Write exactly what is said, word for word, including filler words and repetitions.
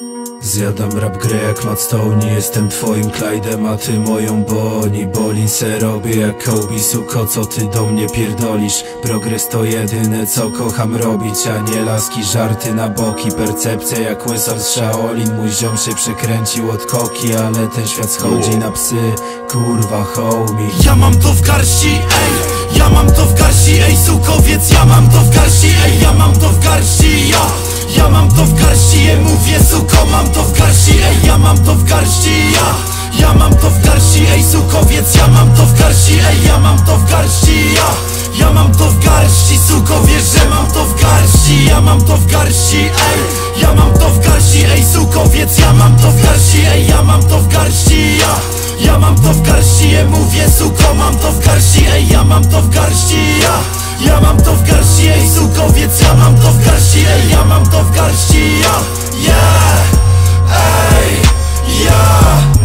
Zjadam rap grę jak Matt Stone. Jestem twoim Clyde'em, a ty moją Bonnie. Bolin se robię jak Kobe. Suko, co ty do mnie pierdolisz? Progres to jedyne co kocham robić, a nie laski, żarty na boki. Percepcja jak łysar z Shaolin. Mój ziom się przekręcił od koki, ale ten świat schodzi na psy. Kurwa homie, ja mam to w garści, ej. Ja mam to w garści, ej sukowiec. Ja mam to w garści, ej. Ja mam to w garści, ja Ja mam to w garści, ja mówię suko, mam to w garści, ej. Ja mam to w garści, ja Ja mam to w garści, ej sukowiec. Ja mam to w garści, ej. Ja mam to w garści, ja Ja mam to w garści, suko, wiesz, że mam to w garści. Ja mam to w garści, ej. Ja mam to w garści, ej sukowiec. Ja mam to w garści, ej. Ja mam to w garści, ja Ja mam to w garści, ja mówię suko, mam to w garści, ej. Ja mam to w garści, ja Ja mam to w garści, ej sukowiec. Ja mam to w garści, ej. Ja mam to w garści, ja Yeah, ej, ja